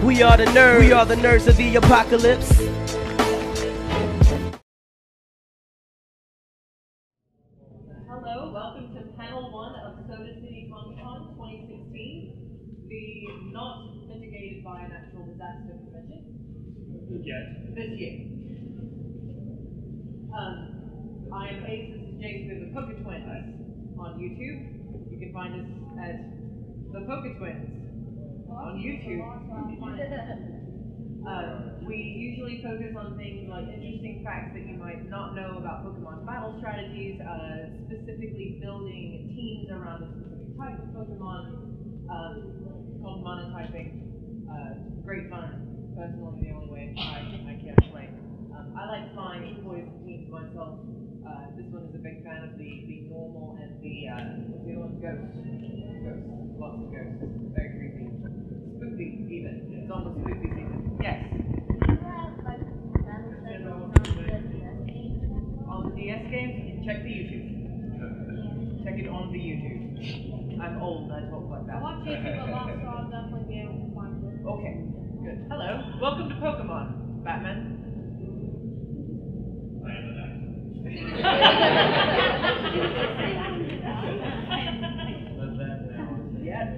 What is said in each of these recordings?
We are the nerds of the apocalypse. Hello, welcome to panel 1 of Soda City Con 2016, the not mitigated by a natural disaster convention. This year. I am Ace, this is Jace with the PokéTwins on YouTube. You can find us at the PokéTwins on YouTube. We usually focus on things like interesting facts that you might not know about Pokemon battle strategies, specifically building teams around a specific type of Pokemon, called monotyping. Great fun. Personally, the only way I can play. I like flying toys and teams myself. This one is a big fan of the normal and the other one? Ghosts. Lots of ghosts. Very creepy. Spooky, even. It's almost spooky season. Yes. On the DS games, check the YouTube. Check it on the YouTube. I'm old, I talk like that. I watch YouTube a lot, so I'll definitely be able to find it. Okay, good. Hello, welcome to Pokemon, Batman. Yeah.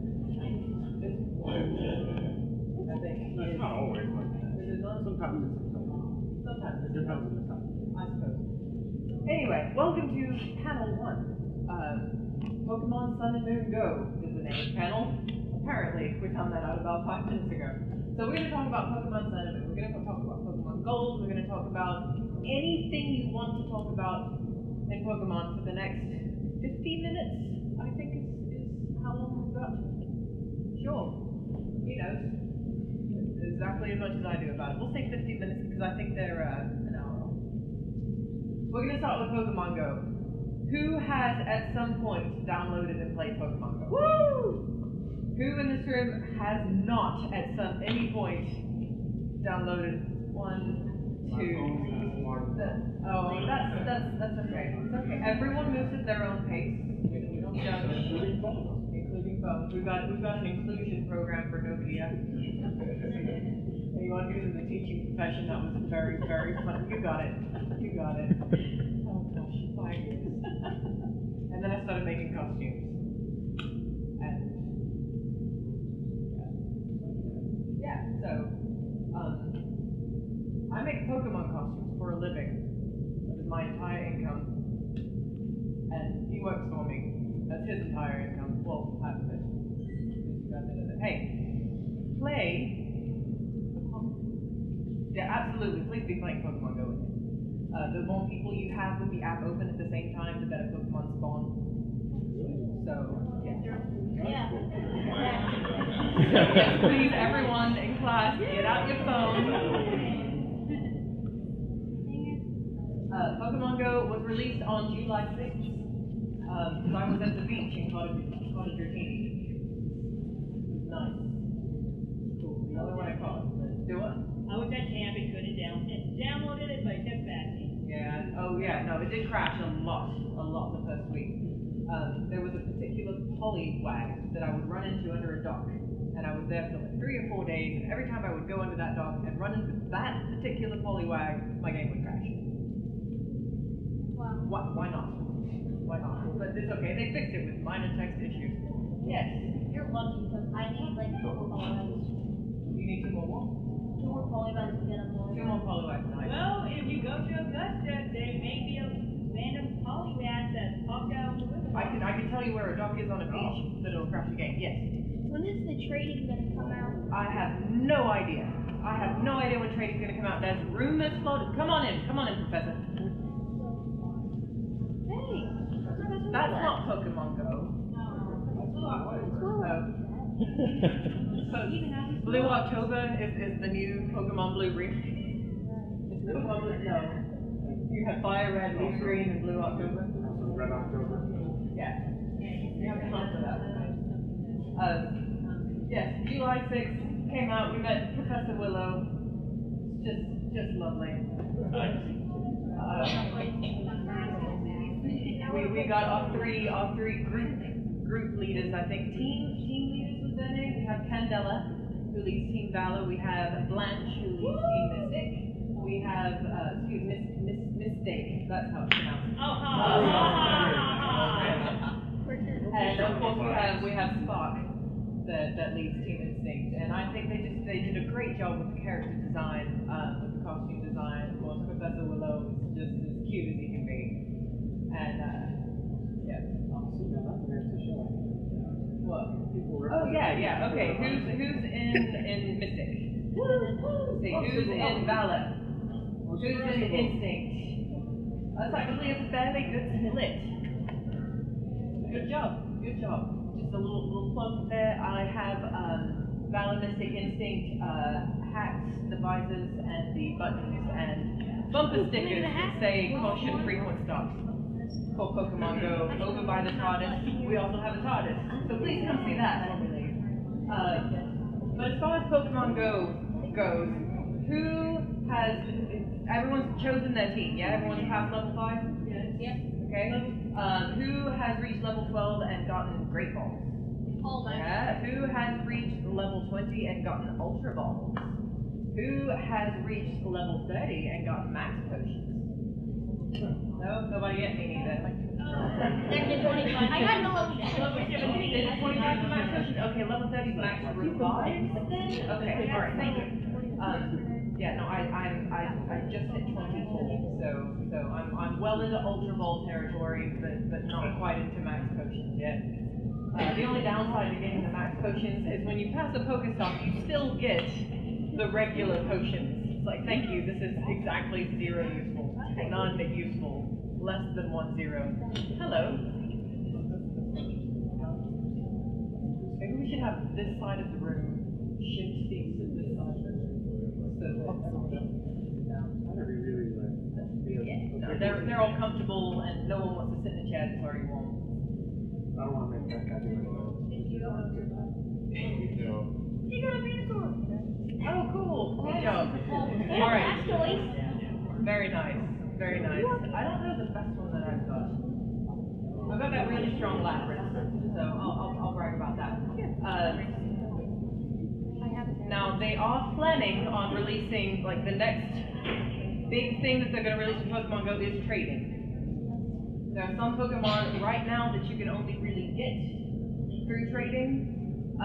I think That's not always like that. Sometimes Sometimes it depends on the time. I suppose. Anyway, welcome to panel 1. Pokemon Sun and Moon Go is the name of the panel. Apparently, we found that out about 5 minutes ago. So we're going to talk about Pokemon Sun and Moon. We're going to talk about Pokemon Gold. We're going to talk about anything you want to talk about in Pokemon for the next 50 minutes, I think is how long we've got. Sure. He knows. Exactly as much as I do about it. We'll say 50 minutes because I think they're an hour long. We're going to start with Pokemon Go. Who has at some point downloaded and played Pokemon Go? Woo! Who in this room has not at any point downloaded 1, 2? Oh, that's okay. It's okay. Everyone moves at their own pace. We don't judge. Including phones. We've got an inclusion program for nobody else. Anyone who's in the teaching profession, that was very, very fun. You got it. Oh gosh, 5 years. And then I started making costumes. And yeah, so I make Pokemon costumes for a living. That is my entire income. And he works for me. That's his entire income. Well, half of it. Hey, play. Yeah, absolutely. Please be playing Pokemon Go with him. The more people you have with the app open at the same time, the better Pokemon spawn. So, yeah. Yeah. Yes, please, everyone in class, get out your phone. Pokemon Go was released on July 6th. So I was at the beach in Cottage Routine. Nice. Cool. The other one I call it. Do what? I was at camp and couldn't downloaded it, but it kept crashing. Yeah. Oh yeah. No, it did crash a lot the first week. There was a particular polywag that I would run into under a dock, and I was there for like 3 or 4 days. And every time I would go under that dock and run into that particular polywag, my game would crash. Wow. Why not? Why not? But it's okay. They fixed it with minor text issues. Yes. You're lucky because I need like 2 more polywags. You need 2 more what? 2 more polywags to get a polywags. 2 more polywags. Nice. Well, if you go to Augusta, there may be a random polywag that popped out of the window. I can tell you where a dock is on a beach that it'll crash the game. Yes. When is the trading going to come out? I have no idea. I have no idea when trading's going to come out. There's rumors floated. Come on in, Professor. Hey, That's not Pokemon Go. Blue October is the new Pokemon Blue remake. It's Pokemon Blue. No. You have Fire Red, Leaf Green, and Blue October. Red October. Yeah. You have time for that. Yes, July 6th came out. We met Professor Willow. Just lovely. We got our three group leaders, I think. Team leaders was their name. We have Candela, who leads Team Valor. We have Blanche, who leads Team Mystic. We have, Mistake, that's how it's pronounced. And of course we have Spark that leads Team Instinct. And I think they did a great job with the character design, with the costume design. Of course, Professor Willow is just as cute as he can be. And yeah. What? Oh yeah, okay. Who's in Mystic? Let's see, who's in Valor? Who's in Instinct? That's actually a fairly good split. Good job, good job. Just a little plug there. I have Valor, Mystic, Instinct, hats, the visors, and the buttons, and bumper stickers that say caution frequent stops for Pokemon Go over by the TARDIS. We also have a TARDIS, so please come see that when we leave. But as far as Pokemon Go goes, everyone's chosen their team, yeah? Everyone's past level 5? Yep. Okay. Who has reached level 12 and gotten Great Balls? Almost. Yeah. Who has reached level 20 and gotten Ultra Balls? Who has reached level 30 and gotten Max Potions? No? Nobody yet? Me neither. There's a 25. I got no level 17. Is it 25 for Max Potions? Okay, level 30 is Max Revives then? Okay, alright, thank you. Yeah, no, I just hit 24, so I'm well into Ultra Ball territory, but not quite into Max Potions yet. The only downside to getting the Max Potions is when you pass a Pokestop, you still get the regular potions. It's like, thank you, this is exactly 0 useful, none useful, less than 1 0. Hello. Maybe we should have this side of the room shift seats to this side of the room. They're all comfortable and no one wants to sit in a chair that's already warm. I don't want to make that guy do You got a Venusaur. Oh, cool. Good job. Alright. Very nice. Very nice. I don't know the best one that I've got. I've got that really strong Lapras, so I'll brag about that. Now, they are planning on releasing, like, the next big thing that they're going to release in Pokemon Go is trading. There are some Pokemon right now that you can only really get through trading,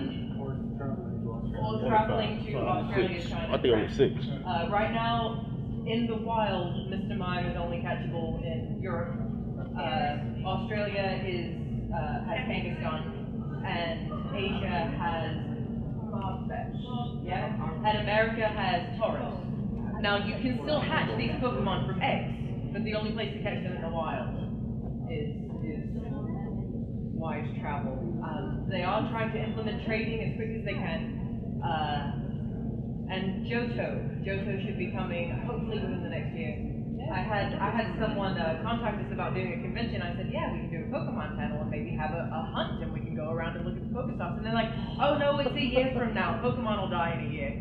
or traveling to Australia, China. I think I'm at 6. Right now, in the wild, Mr. Mime is only catchable in Europe. Australia has Kangaskhan, and Asia has yeah, and America has Taurus. Now you can still hatch these Pokemon from eggs, but the only place to catch them in the wild is wise travel. They are trying to implement trading as quick as they can, and Johto should be coming hopefully within the next year. I had someone contact us about doing a convention. I said, yeah, we can do a Pokemon panel and maybe have a hunt and we can go around and look at the Pokestops. And they're like, oh no, it's a year from now. Pokemon will die in a year.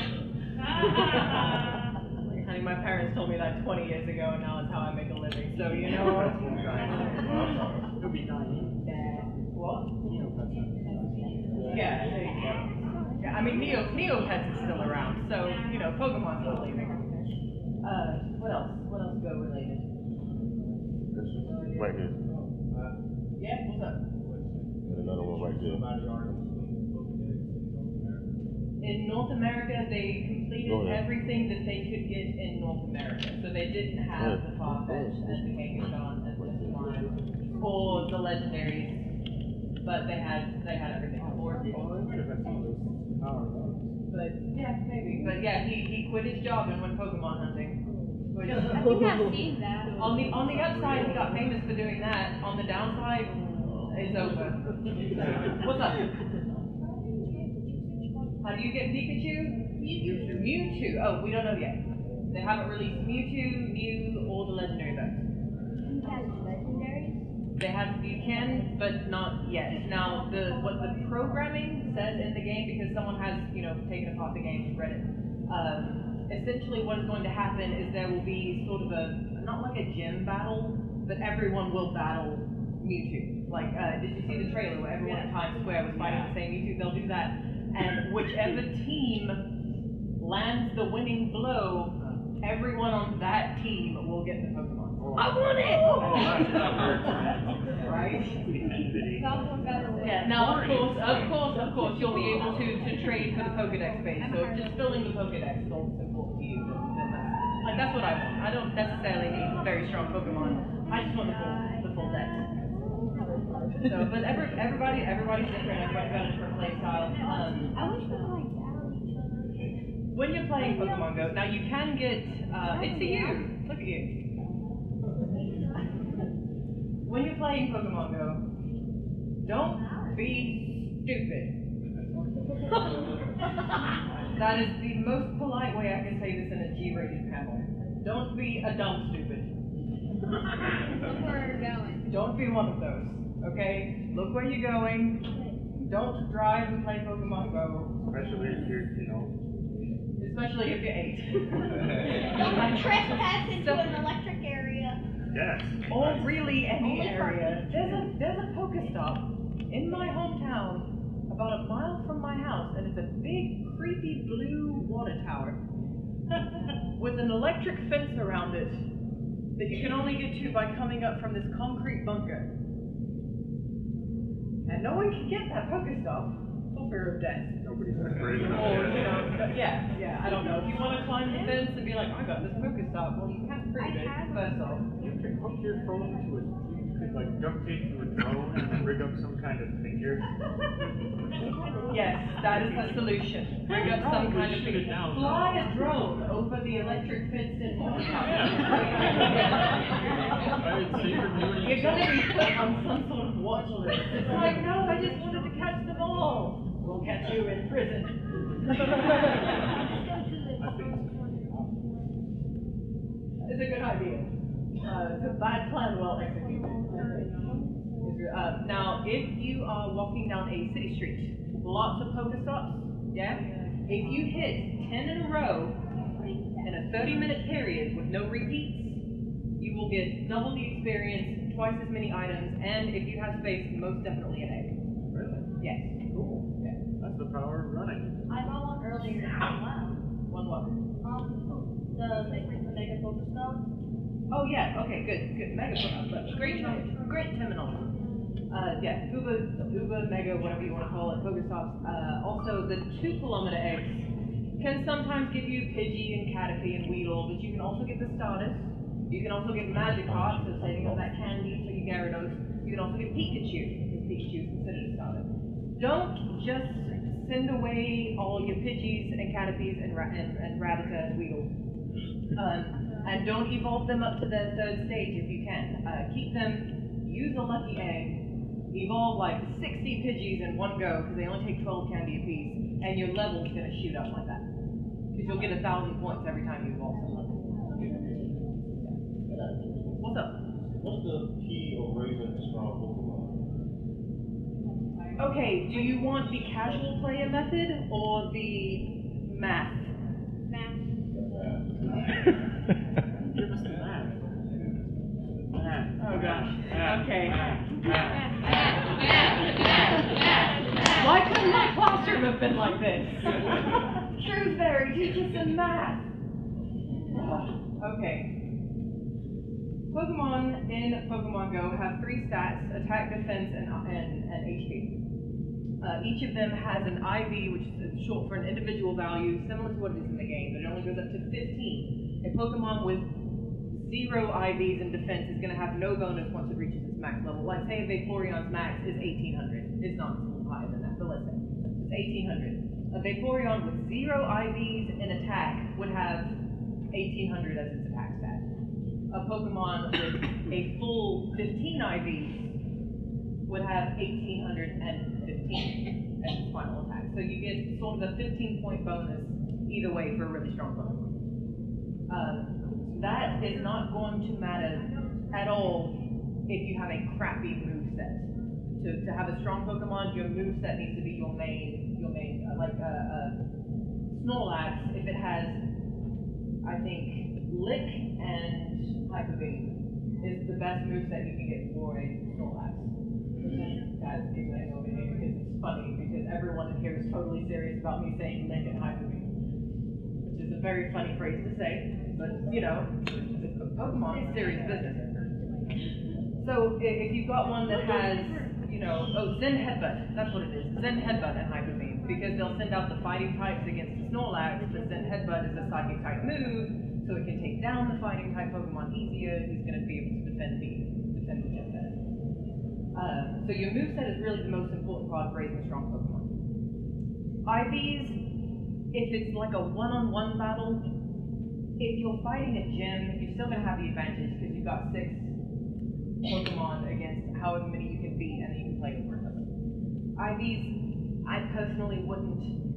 Honey, my parents told me that 20 years ago and now it's how I make a living. So, you know. He'll be dying. What? Yeah, there you go. Yeah, I mean, Neopets is still around. So, you know, Pokemon's still leaving. What else? What else Go related? Right here. Yeah, what's up? And another one right there. In North America, they completed everything that they could get in North America. So they didn't have the Farfetch and the Kangaskhan and the Slime or the legendaries, but they had everything on board. But yeah, maybe. But yeah, he quit his job and went Pokemon hunting. I think I've seen that. On the upside, he got famous for doing that. On the downside, it's over. What's up? How do you get Pikachu? Mewtwo. Oh, we don't know yet. They haven't released Mewtwo, Mew, or the legendary though. Legendaries? They have, you can, but not yet. Now, what the programming says in the game, because someone has, you know, taken apart the game and read it, essentially what is going to happen is there will be sort of not like a gym battle, but everyone will battle Mewtwo. Like, did you see the trailer where everyone at Times Square was fighting the same Mewtwo? They'll do that. and whichever team lands the winning blow, everyone on that team will get the Pokemon. I want it! Right? Yeah, now of course, you'll be able to trade for the Pokedex base. So if just filling the Pokedex is all important to you, then that's what I want. I don't necessarily need very strong Pokemon. I just want the full deck. So, but everybody's different. Everybody's got a different play style. I wish we could like battle each other. When you're playing Pokemon Go, now you can get, it's you, look at you. When you're playing Pokemon Go, don't be stupid. That is the most polite way I can say this in a G-rated panel. Don't be a dumb stupid. Look where we're going. Don't be one of those, okay? Look where you're going. Don't drive and play Pokemon Go. Especially if you're, Especially if you're 8. Don't trespass into an electric area. Yes. Or really any Only for area. There's a Pokestop in my hometown about a mile from my house, and it's a big, creepy blue water tower with an electric fence around it that you can only get to by coming up from this concrete bunker. And no one can get that Pokestop for fear of death. Nobody's afraid of Or, it. yeah, I don't know. If you want to climb the fence and be like, I got this Pokestop, well, you can't prove it, first off. You can hook your phone to it. You could like duct tape to a drone and rig up some kind of figure. Yes, that is the solution. Bring up some kind of thing. Fly a drone over the electric fence in one You're going to be put on some sort of watch list. It's like, no, I just wanted to catch them all. We'll catch you in prison. It's a good idea. It's a bad plan well executed. Now, if you are walking down a city street, lots of Pokestops, yeah? If you hit 10 in a row in a 30-minute period with no repeats, you will get double the experience, twice as many items, and if you have space, most definitely an egg. Really? Yes. Cool. Yeah. That's the power of running. I got one earlier. Wow. One what? The Mega Pokestops. Oh yeah, okay, good. Mega Pokemon, great terminology. Yeah, Uber, Mega, whatever you want to call it, Pokestops. Also, the 2-kilometer eggs can sometimes give you Pidgey and Caterpie and Weedle, but you can also get the Stardust. You can also get Magic Heart, so saving up that candy for your Gyarados. You can also get Pikachu, because Pikachu is considered a starter. Don't just send away all your Pidgeys and Caterpies and Rattata and Weedle. And don't evolve them up to their 3rd stage if you can. Keep them, use a lucky egg, evolve like 60 Pidgeys in one go, because they only take 12 candy apiece, and your level's going to shoot up like that. Because you'll get 1,000 points every time you evolve someone. What's up? What's the key of raising a strong Pokemon? Okay, do you want the casual player method, or the math? Give us the math. Oh gosh. Okay. Why couldn't my classroom have been like this? Shrewsbury, teach us some math. Okay. Pokemon in Pokemon Go have 3 stats: attack, defense, and HP. Each of them has an IV, which is short for an individual value, similar to what it is in the game, but it only goes up to 15. A Pokemon with 0 IVs in defense is going to have no bonus once it reaches its max level. Like, say, Vaporeon's max is 1800. It's not a little higher than that, but let's say it's 1800. A Vaporeon with 0 IVs in attack would have 1800 as its attack stat. A Pokemon with a full 15 IVs would have 1815 as its final attack. So you get sort of a 15-point bonus either way for a really strong Pokemon. That is not going to matter at all if you have a crappy moveset. To have a strong Pokemon, your moveset needs to be your main like Snorlax, if it has, I think, Lick and Hyper Beam is the best moveset you can get for a Snorlax. That's giggling over here because it's funny because everyone in here is totally serious about me saying leg and hyper beam, which is a very funny phrase to say, but you know, Pokemon is serious business. So if you've got one that has, you know, Zen Headbutt, that's what it is, Zen Headbutt and Hyper Beam, because they'll send out the fighting types against the Snorlax. The Zen Headbutt is a psychic type move, so it can take down the fighting type Pokemon easier. He's going to be able to defend the gym better. So your moveset is really the most important part of raising a strong Pokemon. IVs, if it's like a one-on-one battle, if you're fighting a gym, you're still going to have the advantage because you've got 6 Pokemon against however many you can beat, and you can play over them. IVs, I personally wouldn't.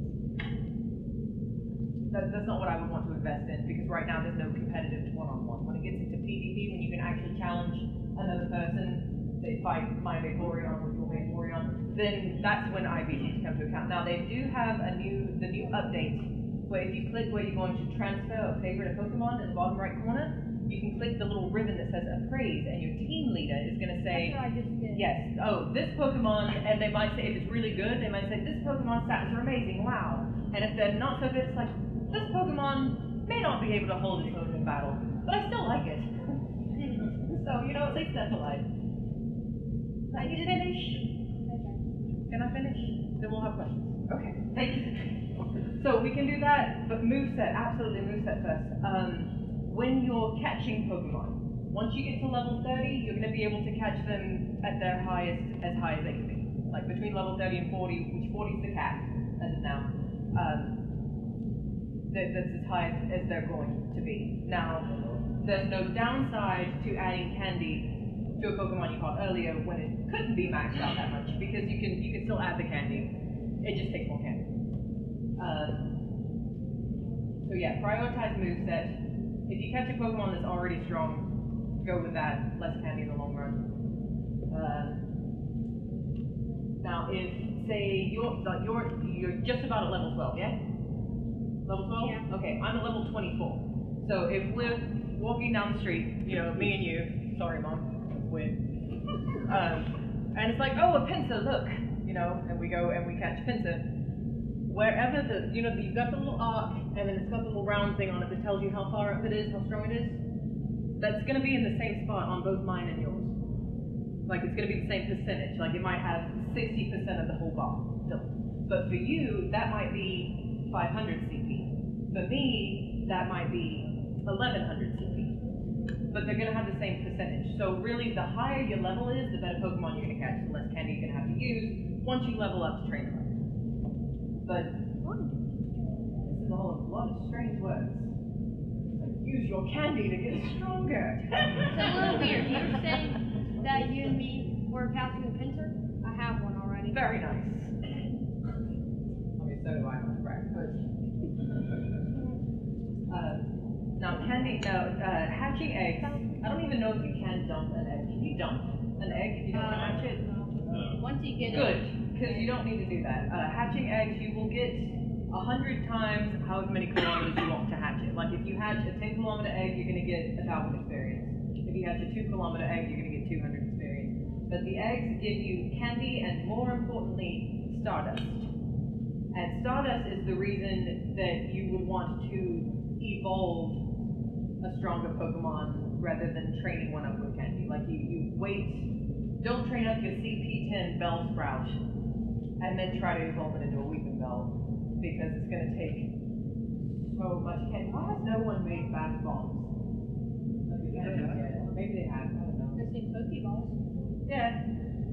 That's not what I would want to invest in, because right now there's no competitive one-on-one. When it gets into PvP, when you can actually challenge another person, they fight my Vaporeon with your Vaporeon, then that's when IVs need to come to account. Now they do have the new update, where if you click where you're going to transfer or favorite a Pokemon in the bottom right corner, you can click the little ribbon that says appraise, and your team leader is going to say, That's what I just did. yes, oh, this Pokemon, and they might say, if it's really good, they might say, this Pokemon stats are amazing, wow. And if they're not so good, it's like, this Pokemon may not be able to hold its own in battle, but I still like it. So, you know, at least that's alive. Can you finish? Can I finish? Then we'll have questions. Okay. So we can do that, but moveset, absolutely moveset first. When you're catching Pokemon, once you get to level 30, you're going to be able to catch them at their highest, as high as they can be. Like between level 30 and 40, which 40 is the cap, as of now. That's as high as they're going to be. Now, there's no downside to adding candy to a Pokemon you caught earlier when it couldn't be maxed out that much, because you can still add the candy. It just takes more candy. So yeah, prioritize moveset. If you catch a Pokemon that's already strong, go with that. Less candy in the long run. Now, if say you're just about at level 12, yeah? Level 12? Yeah. Okay, I'm at level 24. So if we're walking down the street, you know, me and you, sorry mom, that's weird. And it's like, oh, a Pinsir, look, you know, and we go and we catch Pinsir. Wherever you've got the little arc, and then it's got the little round thing on it that tells you how far up it is, how strong it is. That's going to be in the same spot on both mine and yours. Like, it's going to be the same percentage. Like, it might have 60% of the whole bar still. But for you, that might be 500 CP. For me, that might be 1100 CP. But they're going to have the same percentage. So really, the higher your level is, the better Pokemon you're going to catch, the less candy you're going to have to use once you level up to train them. But this is a lot of strange words. Like, use your candy to get stronger. It's a little weird. You were saying that you and me were passing a Pinsir? I have one already. Very nice. I mean, so do I on breakfast. Now, hatching eggs. I don't even know if you can dump an egg. Can you dump an egg if you don't hatch it? Once you get Good, because you don't need to do that. Hatching eggs, you will get 100 times however many kilometers you want to hatch it. Like if you hatch a 10-kilometer egg, you're going to get 1,000 experience. If you hatch a 2-kilometer egg, you're going to get 200 experience. But the eggs give you candy and, more importantly, Stardust. And Stardust is the reason that you would want to evolve a stronger Pokemon rather than training one up with candy. Like you wait, don't train up your CP10 Bellsprout and then try to evolve it into a Weeping Bell, because it's going to take so much candy. Why has no one made bath bombs? Maybe they have, I don't know. I've seen Pokeballs. Yeah.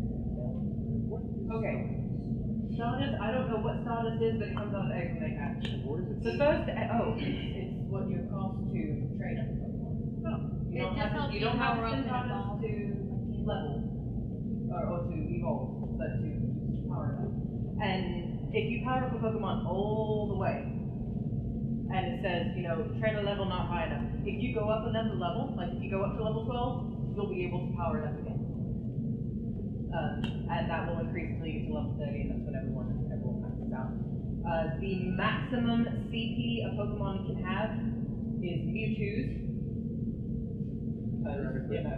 Okay. Stardust, I don't know what Stardust is, but it comes out of eggs when they hatch. The first, it's what your cost to train up a Pokemon. Oh. You don't have to send Stardust to level, or to evolve, but to power it up. And if you power up a Pokemon all the way, and it says, trainer level not high enough, if you go up another level, like if you go up to level 12, you'll be able to power it up again. And that will increase until you get to level 30, and that's when everyone maxes out. The maximum CP a Pokemon can have is Mewtwo's.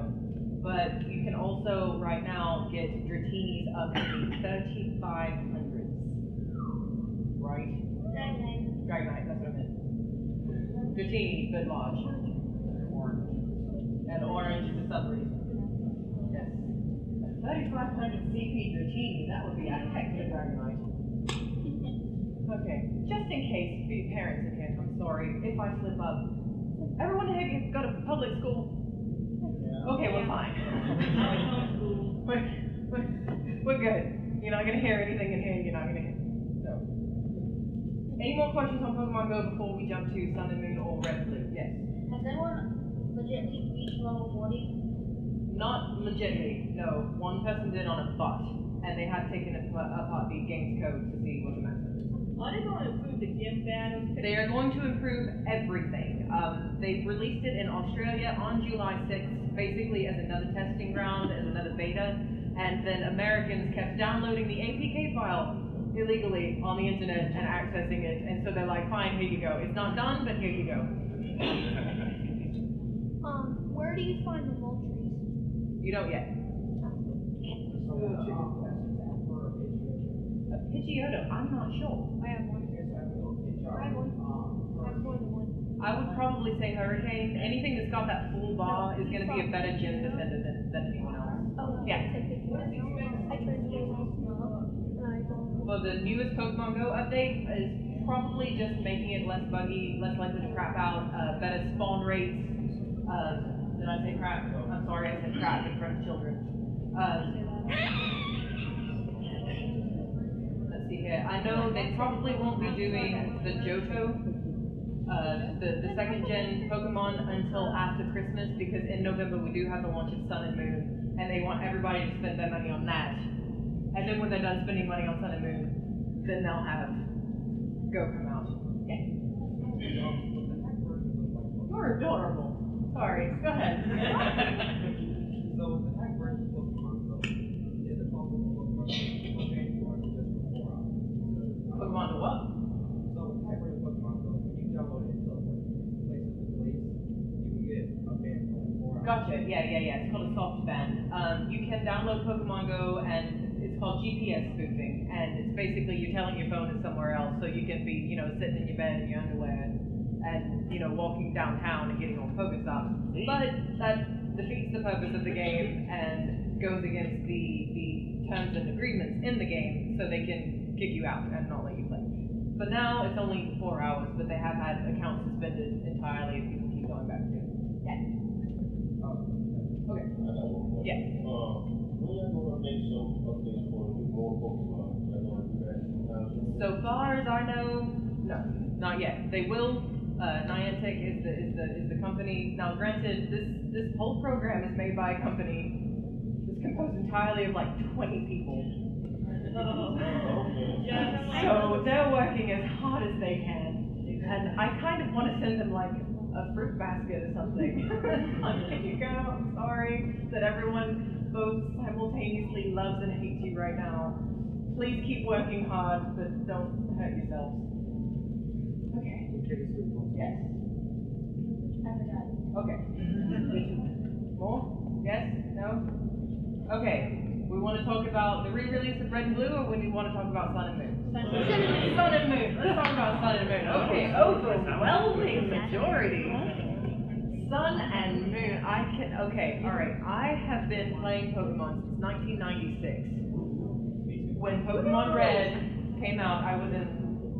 But you can also, right now, get Dratini's up to 3,500. right? Dragonite. Dragonite, that's what I meant. Dratini, good lodge. Orange. And orange is a subreason. Yes. 3500 CP Dratini, that would be a heck of a Dragonite. Okay, just in case for your parents in here, I'm sorry if I slip up. Everyone here go to public school? Okay, we're fine. we're good. You're not gonna hear anything in here, you're not gonna hear. No. Any more questions on Pokemon Go before we jump to Sun and Moon or Red and Blue? Yes. Has anyone legitimately reached level 40? Not legitimately, no. One person did on a bot, and they had taken apart the game's code to see what the maximum is. Are they going to improve the gym battles? They are going to improve everything. They released it in Australia on July 6th, basically as another testing ground, as another beta, and then Americans kept downloading the APK file illegally on the internet and accessing it, and so they're like, fine, here you go. It's not done, but here you go. Where do you find the Moltres? You don't yet. A Pidgeotto, I'm not sure. I have one. I have one. I have more than one. I would probably say Hurricane. Anything that's got that full bar is going to be a better gym defender than anyone else. Oh, Yeah. I turned it off. For the newest Pokemon Go update is probably just making it less buggy, less likely to crap out, better spawn rates. Did I say crap? I'm sorry, I said crap in front of children. Let's see here. I know they probably won't be doing the Johto, the second gen Pokemon until after Christmas, because in November we do have the launch of Sun and Moon, and they want everybody to spend their money on that. And then when they're done spending money on Sun and Moon, then they'll have Go come out. Yeah. You're adorable. Sorry, go ahead. So with the hack version of Pokemon Go, is it possible for Pokemon to just for 4 hours? Pokemon to what? So with the hack version of Pokemon Go, when you download it to places with links, you can get a ban for like 4 hours. Gotcha. Yeah. It's called a soft ban. You can download Pokemon Go, and it's called GPS spoofing, and it's basically you're telling your phone is somewhere else, so you can be, sitting in your bed in your underwear and walking downtown and getting on Pokestops. But that defeats the purpose of the game and goes against the terms and agreements in the game, so they can kick you out and not let you play. But now it's only 4 hours, but they have had accounts suspended entirely if people keep going back to it. Yeah. Okay. Yeah. When are you going to make some updates for more Pokemon? Are you going to do that sometime? So far as I know, no, not yet. They will. Niantic is the company. Now, granted, this whole program is made by a company that's composed entirely of like 20 people. So they're working as hard as they can, and I kind of want to send them like a fruit basket or something. Like, here you go. I'm sorry that everyone both simultaneously loves and hates you right now. Please keep working hard, but don't hurt yourselves. Okay. Yes. I forgot. Okay. More? Yes? No? Okay. We want to talk about the re-release of Red and Blue, or we want to talk about Sun and Moon? Sun and Moon. Let's talk about Sun and Moon. Okay. Overwhelming majority. Sun and Moon. Okay. All right. I have been playing Pokemon since 1996. When Pokemon Red came out, I was in.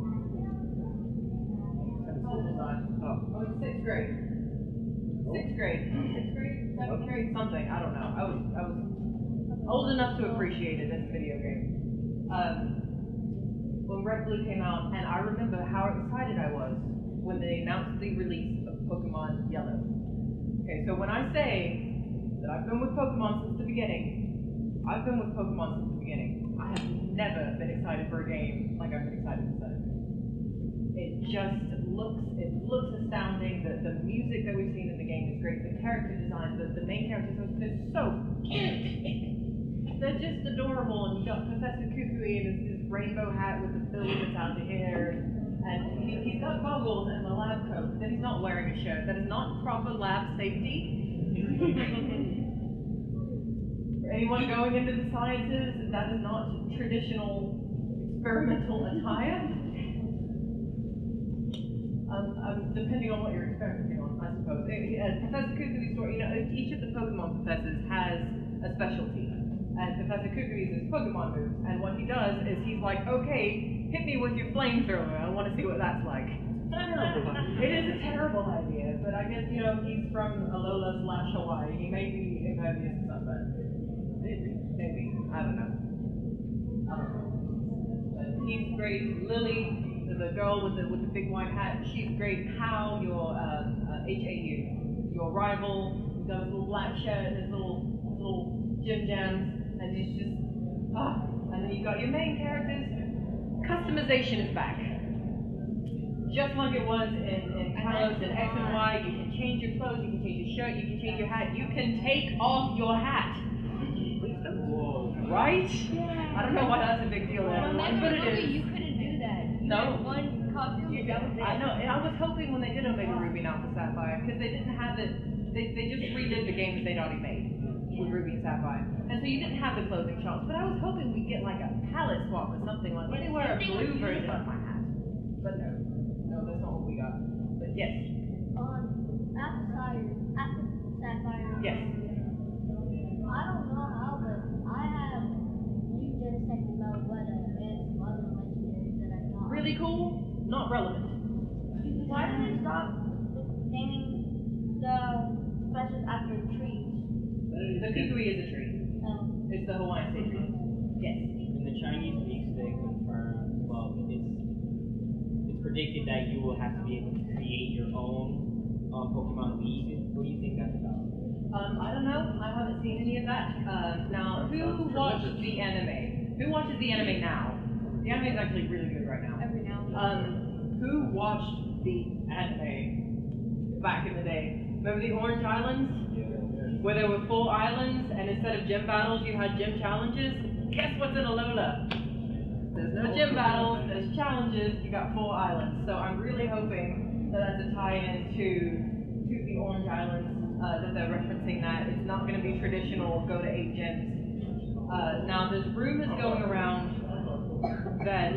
I was in 6th grade. 6th grade? 7th grade? Something. I don't know. I was old enough to appreciate it as a video game. When Red Blue came out, and I remember how excited I was when they announced the release of Pokemon Yellow. Okay, so when I say that I've been with Pokemon since the beginning, I've been with Pokemon since the beginning. I have never been excited for a game like I've been excited for Sun and Moon. It just looks astounding. The music that we've seen in the game is great. The character design, the main characters are so cute. They're just adorable. And you got Professor Kukui in his rainbow hat with the bill that's out to here, and he's got goggles and a lab coat. Then he's not wearing a shirt. That is not proper lab safety. For anyone going into the sciences, that is not traditional experimental attire. Depending on what you're experimenting on, I suppose. Professor Kukui's story, each of the Pokemon professors has a specialty. And Professor Kukui's is Pokemon moves, and what he does is he's like, okay, hit me with your flamethrower, I want to see what that's like. It is a terrible idea, but I guess, he's from Alola / Hawaii, he may be impervious to sunburn. Maybe. I don't know. But he's great. Lily, the girl with the big white hat, she's great. Hao, your HAU, your rival, who's got his little black shirt, his little gym jams, and he's just and then you've got your main characters. Customization is back. Just like it was in Kalos and X and Y, you can change your clothes, you can change your shirt, you can change your hat, you can take off your hat. Right? Yeah. I don't know why that's a big deal to everyone, but it is. You couldn't do that. You No. had one costume, that was it. I know, and I was hoping when they did Omega Ruby and Alpha Sapphire, because they didn't have it, they just redid the games they'd already made with Ruby and Sapphire. And so you didn't have the clothing shops, but I was hoping we'd get like a palette swap or something like, let me wear a blue version of my hat. But no, that's not what we got. But yes. After Sapphire. Yes. I don't know how, but I have new Gen 2 Melvetta and some other legendaries that I got. Really cool, not relevant. Why did they stop naming the professors after trees? The kukui is a tree. It's the Hawaiian state tree. Yes. In the Chinese leaks, they confirm, well, it's predicted that you will have to be able to create your own Pokemon League. What do you think that's about? I don't know. I haven't seen any of that. Now, who watched the anime? Who watches the anime now? The anime is actually really good right now. Every now and then. Who watched the anime back in the day? Remember the Orange Islands? Where there were 4 islands, and instead of gym battles, you had gym challenges? Guess what's in Alola? There's no gym battles, there's challenges, you got 4 islands. So I'm really hoping that that's a tie-in to the Orange Islands, that they're referencing that. It's not going to be traditional, go to 8 gyms. Now, there's rumors going around that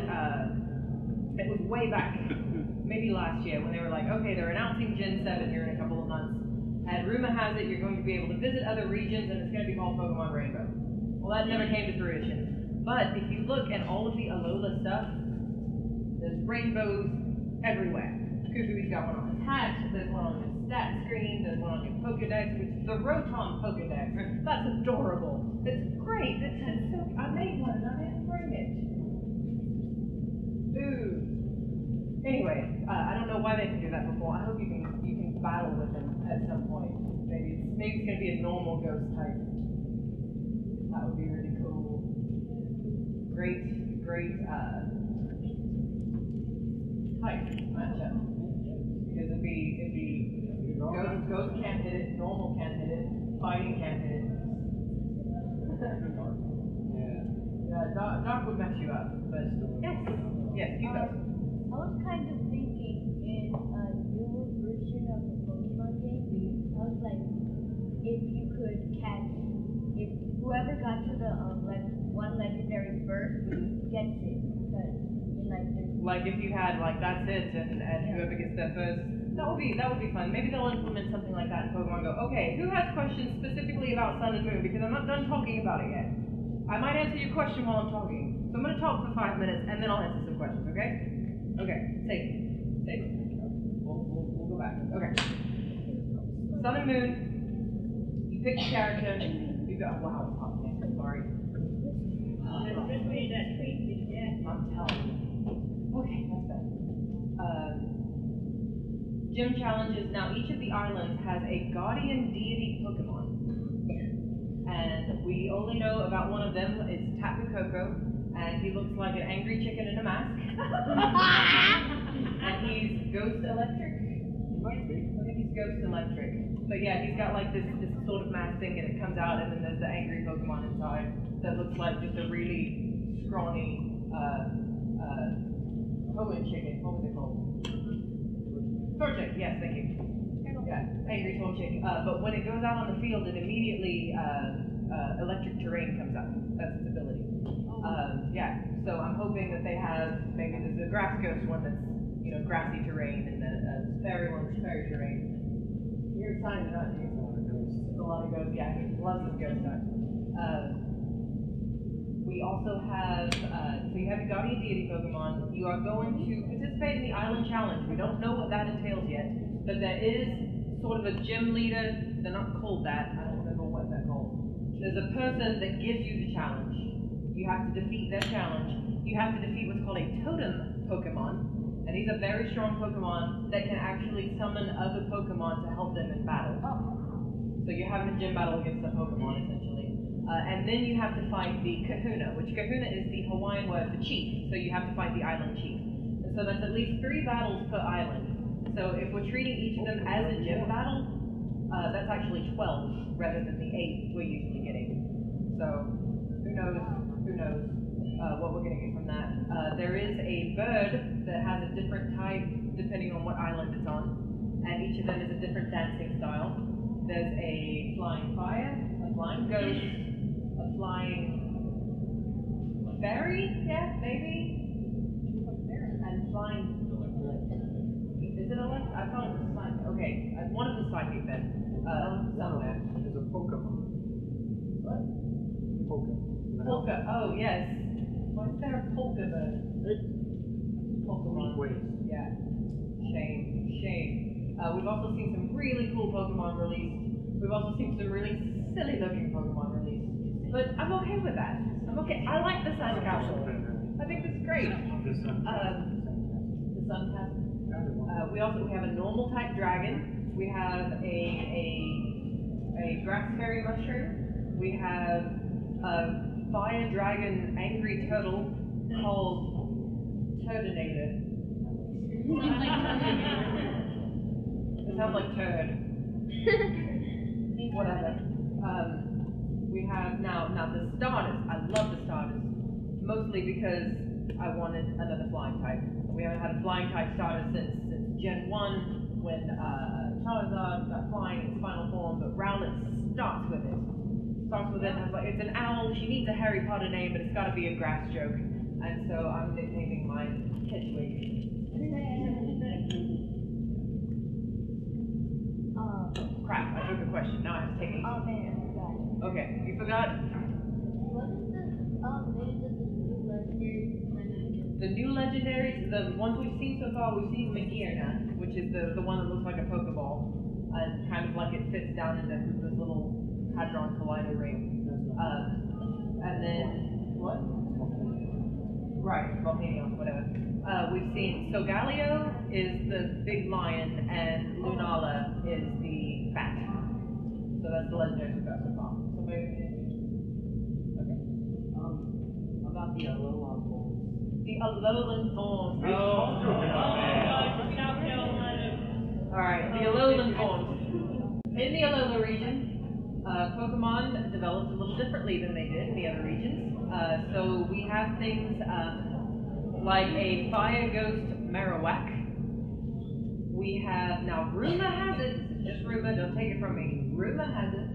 it was way back, maybe last year, when they were like, okay, they're announcing Gen 7 here in a couple of months. And rumor has it you're going to be able to visit other regions and it's going to be called Pokemon Rainbow. Well, that never came to fruition. But if you look at all of the Alola stuff, there's rainbows everywhere. Kukui's got one on his hat, there's one on his stat screen, there's one on your Pokedex, which is the Rotom Pokedex. That's adorable. It's great. It's so, I made one and I didn't frame it. Ooh. Anyway, I don't know why they didn't do that before. I hope you can battle with them at some point. Maybe it's gonna be a normal ghost type. That would be really cool. Great type matchup. Because it'd be ghost can't hit it, normal can't hit it, fighting can't hit it. Yeah, Doc would mess you up, but yes, you go. I was kind of thinking in a newer version of the Pokemon game, I was like, if you could catch, if whoever got to the one legendary first gets it, because like if you had that's it, and whoever gets there first, that would be fun. Maybe they'll implement something like that in Pokemon Go. Okay, who has questions specifically about Sun and Moon? Because I'm not done talking about it yet. I might answer your question while I'm talking, so I'm gonna talk for 5 minutes and then I'll answer some questions. Okay? Okay, save it. We'll go back. Okay. Sun and Moon. You pick your character. You go. Wow, it's hot. I'm sorry. I'm telling you. Okay, that's better. Gym challenges. Now, each of the islands has a guardian deity Pokemon, and we only know about one of them. It's Tapu Koko. And he looks like an angry chicken in a mask. And he's ghost electric. I think he's ghost electric. But yeah, he's got like this sort of mask thing and it comes out and then there's the angry Pokemon inside that looks like just a really scrawny Hoenn chicken. What was it called? Torchic, yes, thank you. Yeah, angry Torchic. But when it goes out on the field, it immediately electric terrain comes out. That's its ability. So I'm hoping that they have, maybe there's a grass ghost one that's, grassy terrain, and the Fairy terrain. You're excited, aren't you? There's a lot of ghosts. Yeah, he loves his ghost stuff. We also have, so you have your Guardian Deity Pokemon. You are going to participate in the Island Challenge. We don't know what that entails yet, but there is sort of a gym leader. They're not called that. I don't remember what they're called. There's a person that gives you the challenge. You have to defeat their challenge. You have to defeat what's called a totem Pokemon. And these are very strong Pokemon that can actually summon other Pokemon to help them in battle. So you're having a gym battle against a Pokemon, essentially. And then you have to fight the Kahuna, which Kahuna is the Hawaiian word for chief. So you have to fight the island chief. And so that's at least 3 battles per island. So if we're treating each of them as a gym battle, that's actually 12 rather than the 8 we're usually getting. So who knows what we're going to get from that. There is a bird that has a different type depending on what island it's on, and each of them is a different dancing style. There's a flying fire, a flying ghost, a flying fairy, yeah, maybe, and flying. Is it electric? I thought it was psychic. Okay, one of the psychic then. Somewhere. There's a Pokemon. What? Polka. Oh yes. Why is there a polka bird? Pokemon. Yeah. Shame. We've also seen some really cool Pokemon released. We've also seen some really silly looking Pokemon released. But I'm okay with that. I'm okay. I like the Sun Castle. I think it's great. The Sun Castle. We have a normal type dragon. We have a grass fairy mushroom. We have a fire dragon angry turtle called Turdinator. It sounds like turd. Whatever. We have now the starters. I love the starters. Mostly because I wanted another flying type. We haven't had a flying type starter since Gen 1 when Charizard got flying in its final form, but Rowlet starts with it. And I was like, it's an owl, she needs a Harry Potter name, but it's gotta be a grass joke. And so I'm nicknaming mine Hedwig. Crap, I took a question, now I have to take it. Oh man, I forgot. Okay, you forgot? What is the names of the new legendaries? The new legendaries, the ones we've seen so far, we've seen Magearna, which is the one that looks like a Pokeball, and kind of like it fits down into this little Hadron Collider ring. And then, what? Right, Volcano, whatever. We've seen Solgaleo is the big lion, and Lunala is the bat. So that's the legendaries we've got so far. Okay. About the Alola Region. The Alolan Thorns. Oh my gosh, South Carolina. Alright, the Alolan Thorns. In the Alola region, Pokemon developed a little differently than they did in the other regions. So we have things like a Fire Ghost Marowak. We have, now rumor has it, just rumor, don't take it from me, rumor has it,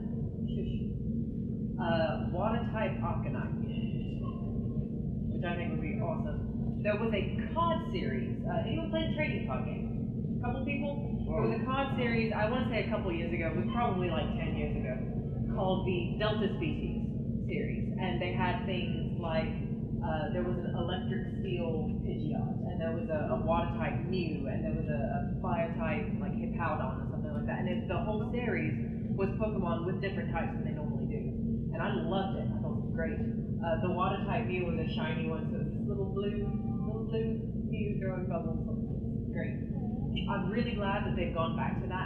Water type Arcanine, which I think would be awesome. There was a card series. Anyone played a trading card game? A couple people? There was a card series, I want to say a couple years ago, it was probably like 10 years ago, called the Delta Species series. And they had things like, there was an electric steel Pidgeot, and there was a water type Mew, and there was a fire type like Hippowdon or something like that. And the whole series was Pokemon with different types than they normally do. And I loved it. I thought it was great. The water type Mew was a shiny one, so it was this little blue Mew throwing bubbles. Great. I'm really glad that they've gone back to that.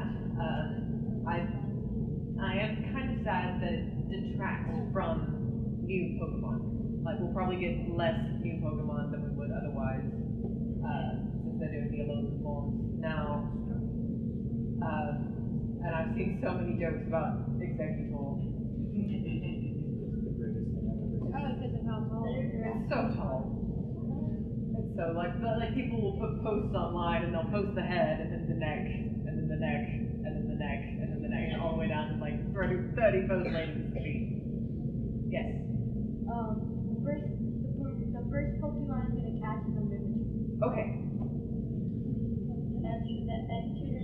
I am kind of sad that it detracts from new Pokemon. Like, we'll probably get less new Pokemon than we would otherwise, since they're doing the Alolan forms now. And I've seen so many jokes about Exeggutor. Because of how tall it is. It's so tall. It's so, like people will put posts online, and they'll post the head, and then the neck, and then the neck, and then the neck, and then the neck, and all the way down to like 30 posts later to the feet. Yes? The first Pokemon I'm gonna catch is a Mimikyu. Okay. That's 2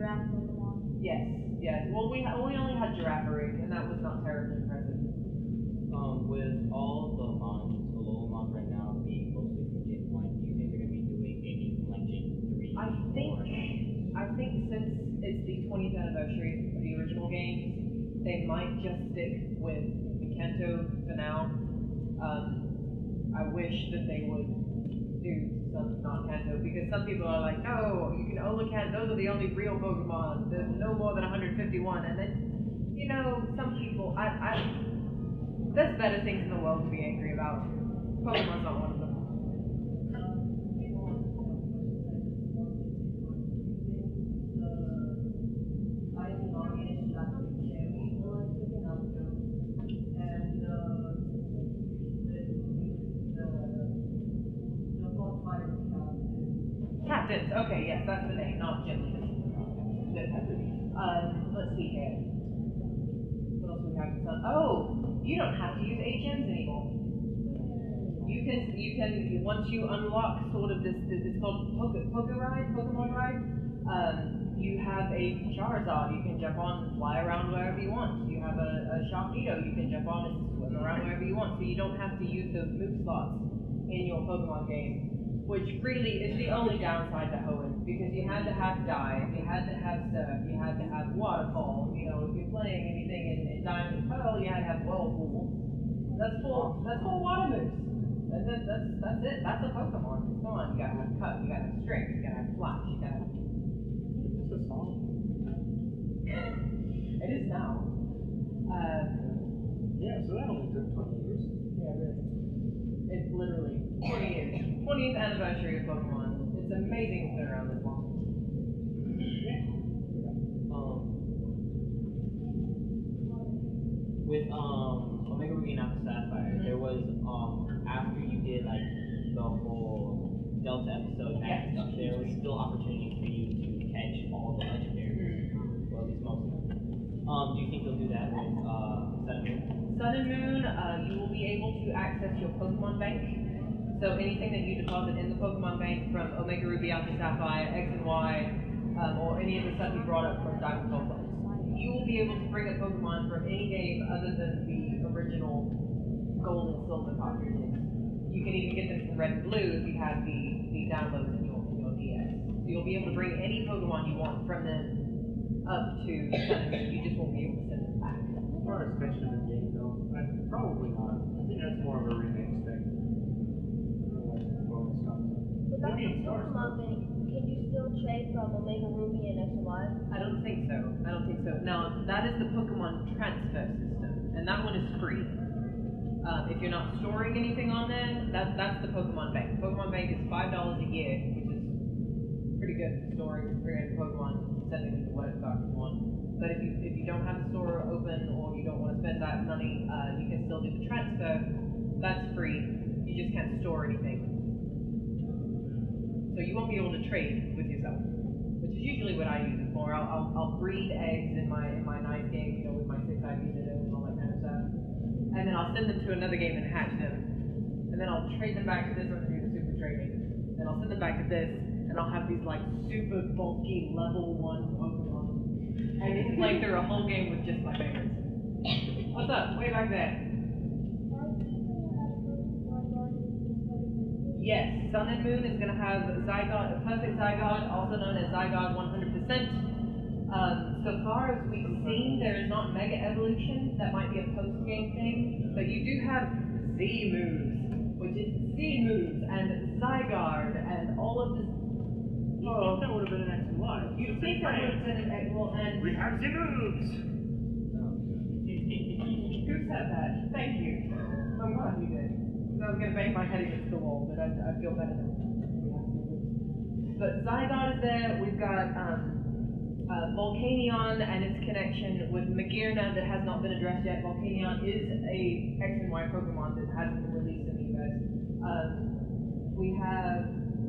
giraffe Pokemon. Yes, yes. Well, we only had Girafarig, and that was not terribly impressive. With all the mons, Alola mons right now being mostly from Gen 1, do you think they're going to be doing any from like Gen 3? I think since it's the 20th anniversary of the original games, they might just stick with the Kanto for now. I wish that they would do some non-Kanto, because some people are like, no, you can only those are the only real Pokemon, there's no more than 151, and then, you know, some people, there's better things in the world to be angry about. Pokemon's not one of them. Captains, okay, yes, that's the name, not Jim. Let's see here. What else do we have? Oh, you don't have to use HMs anymore. You can once you unlock sort of this it's called Pokemon Ride. You have a Charizard you can jump on and fly around wherever you want. You have a Sharknado you can jump on and swim around wherever you want. So you don't have to use those move slots in your Pokemon game, which really is the only downside to Hoenn, because you had to have dive, you had to have surf, you had to have waterfall. You know, if you're playing anything in Diamond and Pearl, you had to have Whirlpool. That's four water moves. That's it. That's a Pokemon. Come on, you gotta have cut, you gotta have strength, you gotta have flash, you gotta have... Is this a song? It is now. Yeah, so that only took 20 years. Yeah, really. It's literally 20 years. 20th anniversary of Pokemon. It's amazing it's been around this long. With Omega Ruby and Alpha Sapphire, there was after you did like the whole Delta episode and stuff, there was still opportunities for you to catch all the legendaries, or at least most of them. Do you think they'll do that with Sun and Moon? Sun and Moon, you will be able to access your Pokemon Bank. So anything that you deposit in the Pokemon Bank from Omega Ruby, Alpha Sapphire, X and Y, or any of the stuff you brought up from Diamond Pokemon, you will be able to bring a Pokemon from any game other than the original Gold and Silver cartridges. You can even get them from Red and Blue if you have the downloads in your DS. So you'll be able to bring any Pokemon you want from them up to Sun and Moon. You just won't be able to send them back. As far as catching the game, though, probably not. I think that's more of a remix thing. Without the Pokemon Bank, can you still trade from Omega Ruby and X and Y? I don't think so. Now, that is the Pokemon transfer system, and that one is free. If you're not storing anything on there, that's the Pokemon Bank. Pokemon Bank is $5 a year, which is pretty good for storing 300 Pokemon, sending them to whatever doctor you want. But if you don't have the store open, or you don't want to spend that money, you can still do the transfer. That's free. You just can't store anything. So you won't be able to trade with yourself, which is usually what I use it for. I'll breed eggs in my nice game, you know, with my 6 IVs in it and all that kind of stuff. And then I'll send them to another game and hatch them. And then I'll trade them back to this one to do the super trading. Then I'll send them back to this, and I'll have these like super bulky level 1 Pokemon. And you can play through a whole game with just my favorites. What's up? Way back there. Yes, Sun and Moon is going to have Zygarde, Perfect Zygarde, also known as Zygarde 100%. So far as we've seen, there is not Mega Evolution. That might be a post-game thing. But you do have Z moves, which is Z moves, and Zygarde, and all of this. You thought that would have been an X and Y. You think that would have been an X, well, and... We have the moves! Who said that? Thank you. I'm glad you did. I was going to bang my head against the wall, but I feel better now. But Zygarde is there. We've got Volcanion and its connection with Magearna that has not been addressed yet. Volcanion is a X and Y Pokemon that hasn't been released in the US. We have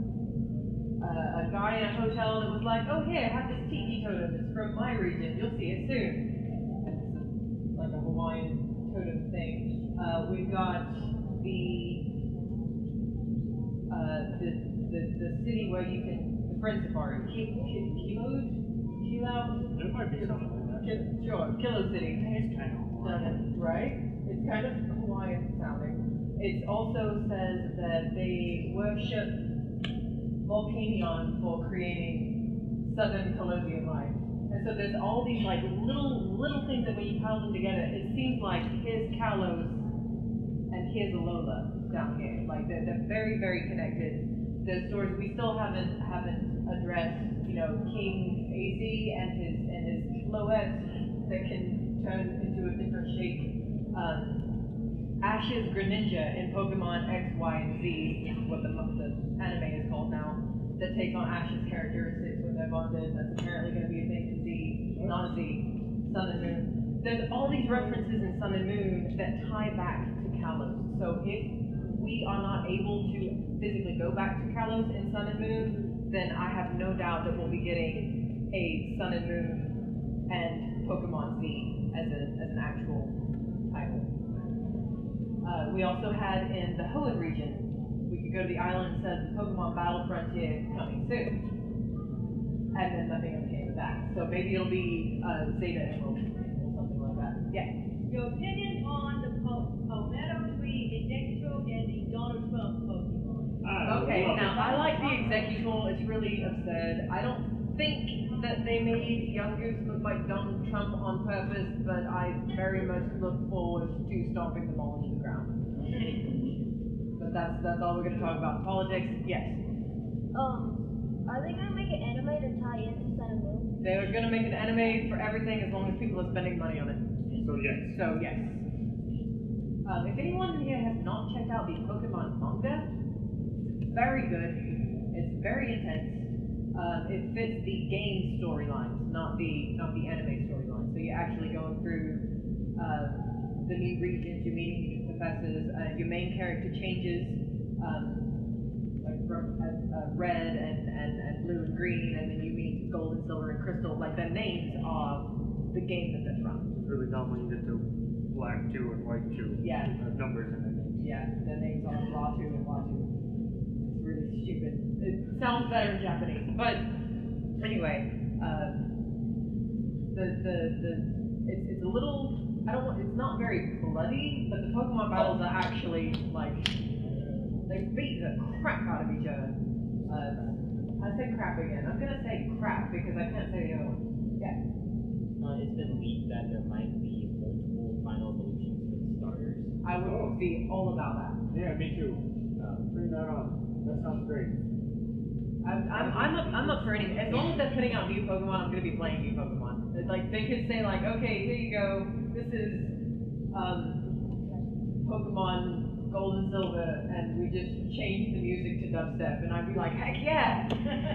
a guy in a hotel that was like, oh here, I have this tiki totem. It's from my region. You'll see it soon. And it's like a Hawaiian totem thing. We've got the city where you can, the Friend Safari, Kilau? There might be something like that. Sure, Kilo City. It's kind of Hawaiian. Right? It's kind of Hawaiian sounding. It also says that they worship Volcanion for creating southern Calosian life. And so there's all these like little things that when you pile them together, it seems like here's Kalos and here's Alola down here. Like they're very, very connected. There's stories we still haven't addressed, you know, King AZ and his Floettes that can turn into a different shape. Ash's Greninja in Pokemon X, Y, and Z, which is what the anime is called now, that takes on Ash's characteristics when they're bonded. That's apparently going to be a thing in Z, not Z, Sun and Moon. There's all these references in Sun and Moon that tie back to Kalos. So if we are not able to physically go back to Kalos in Sun and Moon, then I have no doubt that we'll be getting a Sun and Moon and Pokemon Z as an actual title. We also had in the Hoenn region, we could go to the island and said the Pokemon Battle Frontier coming soon. And then nothing ever came of that. So maybe it'll be Zeta Emerald or something like that. Yeah. Your opinion on the Palmetto Tree, Executor, and the Donald Trump Pokemon? Okay, now I like the Executor. It's really absurd. I don't think that they made Young Goose look like Donald Trump on purpose, but I very much look forward to stomping them all into the ground. But that's all we're going to talk about. Politics, yes. Are they gonna make an anime to tie into Sun and Moon? They're going to make an anime for everything as long as people are spending money on it. So yes. So yes. If anyone here has not checked out the Pokemon manga, very good. It's very intense. It fits the game storylines, not the anime storyline. So you're actually going through the new regions, you're meeting new professors, your main character changes, like from red and blue and green, and then you meet gold and silver and crystal. Like the names are the game that they're from. It's really dumb when you get to black 2 and white 2. Yeah. Numbers in their names. Yeah, the names are Latu and Latu. It's really stupid. It sounds better in Japanese, but anyway, it's a little. It's not very bloody, but the Pokemon battles are actually like they beat the crap out of each other. I said crap again. I'm gonna say crap because I can't say the other one. Yeah. It's been leaked that there might be multiple final evolutions for the starters. I would be all about that. Yeah, me too. Bring that on. That sounds great. I'm up for anything. As long as they're putting out new Pokemon, I'm gonna be playing new Pokemon. Like they could say like, okay, here you go. This is Pokemon Gold and Silver, and we just changed the music to dubstep, and I'd be like, heck yeah!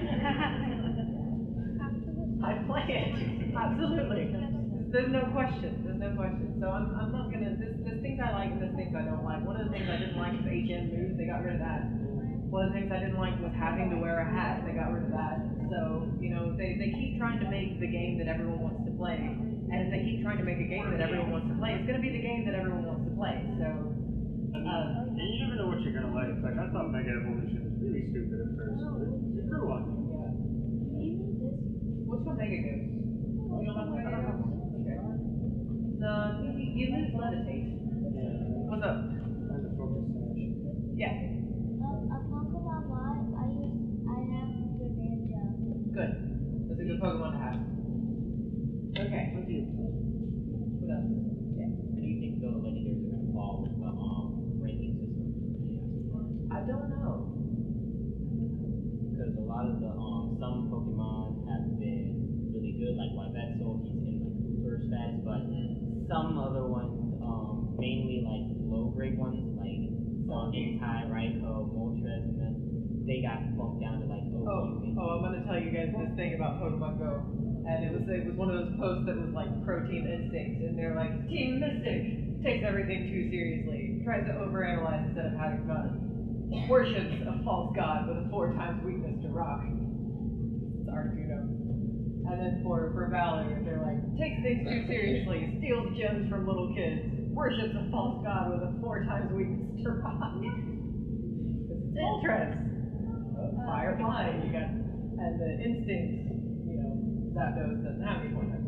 I'd play it. Absolutely. There's no question. There's no question. So I'm not gonna. There's things I like and there's things I don't like. One of the things I didn't like was HM moves. They got rid of that. One of the things I didn't like was having to wear a hat. They got rid of that. So, you know, they keep trying to make the game that everyone wants to play. And if they keep trying to make a game that everyone wants to play, it's going to be the game that everyone wants to play. So, and you never know what you're going to like. Like, I thought Mega Evolution was really stupid at first. But it grew on me. What's what Mega Goose? You don't have Mega Goose? Okay. No, you lose levitate. Yeah. What's up? Trying to focus on it. Yeah. A Pokemon bot, I have Greninja. Good. That's a good Pokemon to have. Okay. What do you think? What else? Yeah. How do you think the legendaries are going to fall with the ranking system? I don't know. Because a lot of the some Pokemon have been really good, like Wyvetzel, he's in like Uber stats, but some other ones, mainly like low grade ones, like Entei, Raikou, Moltres, and then they got bumped down to like I'm gonna tell you guys this thing about Pokemon Go. And it was one of those posts that was like pro Team Instinct, and they're like, Team Mystic takes everything too seriously, tries to overanalyze instead of having fun, worships a false god with a 4 times weakness to rock. It's Articuno. And then for Valor, they're like, takes things too seriously, steals gems from little kids, worships a false god with a 4 times weakness to rock. It's Moltres. Fire flying, you got, and the Instinct, you know, Zapdos doesn't have any point types.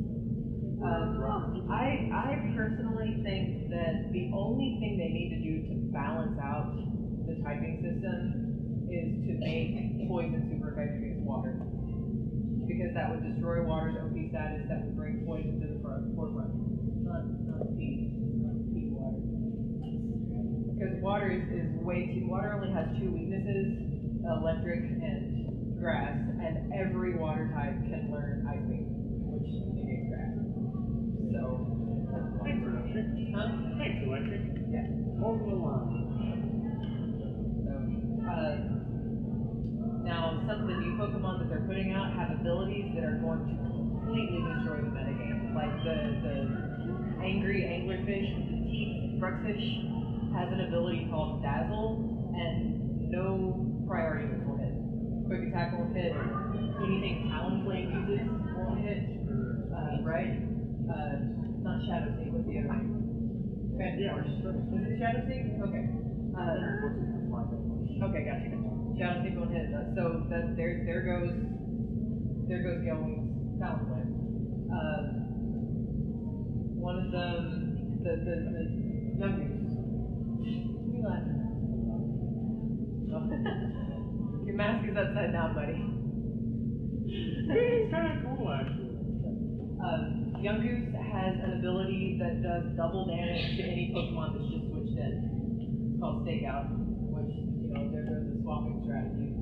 I personally think that the only thing they need to do to balance out the typing system is to make poison super effective against water. Because that would destroy water's OP status, that would bring poison to the forefront. Not pea water. Because water is way too, water only has two weaknesses, electric and grass, and every water type can learn ice beam, which negates grass. So, Thanks, electric. huh? Thanks, electric. Yeah. Hold the line. So, now some of the new Pokemon that they're putting out have abilities that are going to completely destroy the metagame. Like the angry anglerfish with the teeth, Bruckfish, has an ability called Dazzle, and no priority moves will hit. Quick attack won't hit. Anything Talonflame uses won't hit. Right? Not Shadow Sneak, what's the other name? Kasterborous. Is it Shadow Sneak? Okay. Okay, gotcha. Shadow Sneak won't hit. So that there goes Galewing's Talonflame. One of them, the young goose. You laughing? Your mask is upside down, buddy. It's kind of cool, actually. Young Goose has an ability that does double damage to any Pokemon that's just switched in. It's called Stakeout, which, there goes the swapping strategy.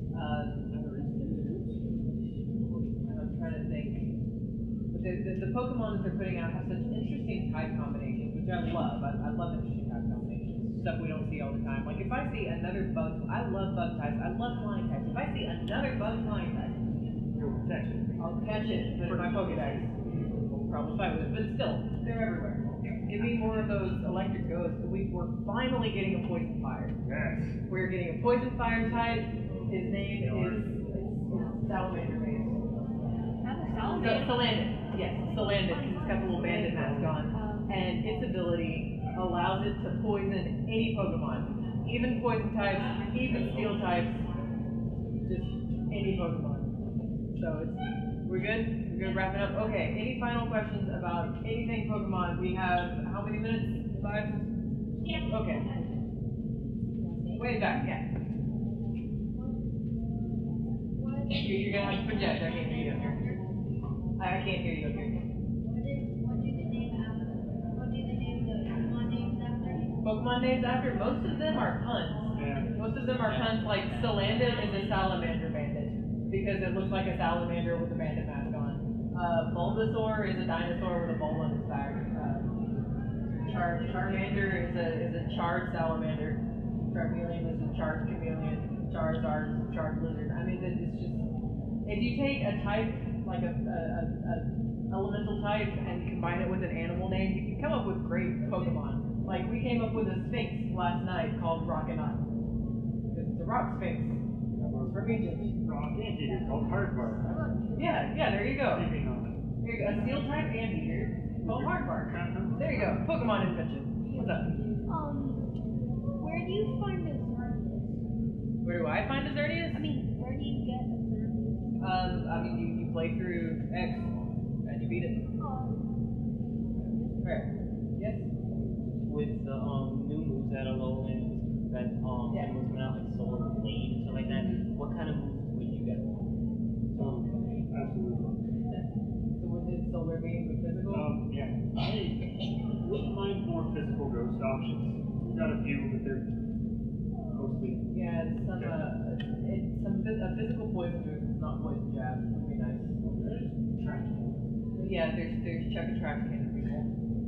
I'm trying to think. But the Pokemon that they're putting out have such interesting type combinations, which I love. I love interesting type combinations. Stuff we don't see all the time. Like if I see another bug, I love bug types, I love flying types. If I see another bug flying type, I'll catch it, put it in my Pokédex. We'll probably fight with it, but still, they're everywhere. Give me more of those electric ghosts. We're finally getting a poison fire. Yes. We're getting a poison fire type. His name is Salamander based. Salandit. Yes, Salandit, because it's got the little bandit mask on. And its ability allows it to poison any Pokemon. Even poison types, even steel types, just any Pokemon. So we're good? We're gonna wrap it up? Okay, any final questions about anything Pokemon? We have how many minutes? 5? Yeah. Okay. Way back, yeah. You're gonna have to project, I can't hear you up here. I can't hear you up here. What do the Pokemon names after? Pokemon names after? Most of them are puns. Yeah. Most of them are puns, like Salandit is a salamander bandit. Because it looks like a salamander with a bandit mask on. Bulbasaur is a dinosaur with a bulb on its back. Charmander is a charred salamander. Charmeleon is a charred chameleon. Charizard is a charred lizard. I mean, it's just, if you take a type, like a elemental type, and combine it with an animal name, you can come up with great Pokemon. Like, we came up with a Sphinx last night called Rockinot. It's a rock Sphinx. From Egypt. Rock anteater called Hardbark. Yeah, there you go. Maybe not. There you go. A steel type anteater called Hardbark. There you go. Pokemon invention. What's up? Where do you find a Xerneas? Where do I find a Xerneas? I mean, where do you get a Xerneas? You play through X and you beat it. Where? Yes? With the new moves at Alolan that moves coming out like Solar Blade and stuff like that, what kind of moves would you get? Absolutely. So was it Solar Beam with physical? Yeah. I wouldn't mind more physical ghost options. We've got a few, but they're mostly. Yeah, a physical poison move that's not poison jab would be nice. There's trash. Yeah, there's Chuck a Trash Can people.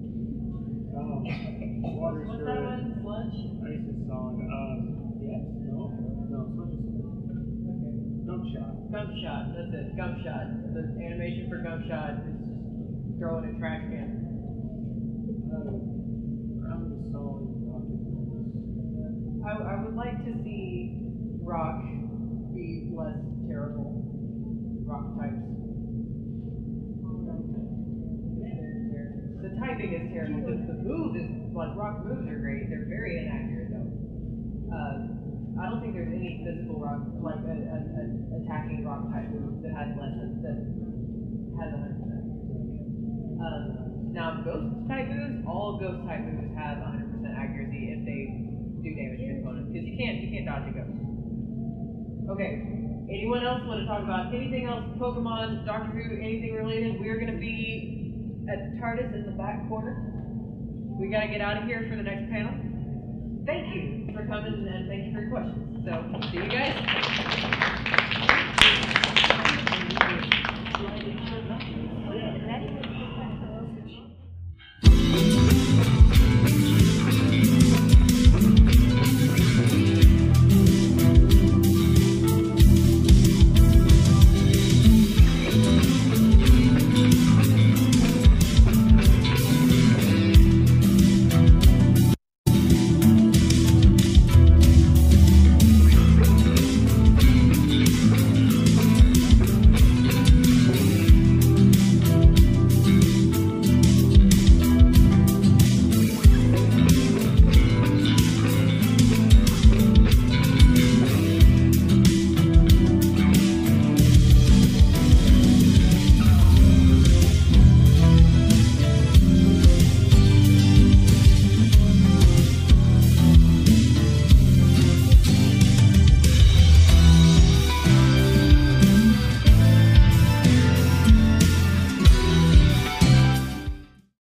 Water What's that one? Sludge? Ice is solid. Yes? No, Sludge is solid. Okay. Gump shot. Gump shot, that's it. Gump shot. The animation for Gump shot is just throwing a trash can. Ground is solid. Rock is nice. I would like to see Rock be less terrible. Rock types. The typing is terrible. The move is, like, Rock moves are great. They're very inaccurate, though. I don't think there's any physical Rock, like, attacking Rock type move that has less than type moves, all ghost type moves have 100% accuracy if they do damage to your opponent. Because you can't dodge a ghost. Okay. Anyone else want to talk about anything else? Pokemon, Doctor Who, anything related? We're gonna be at the TARDIS in the back corner. We gotta get out of here for the next panel. Thank you for coming and thank you for your questions. So, see you guys.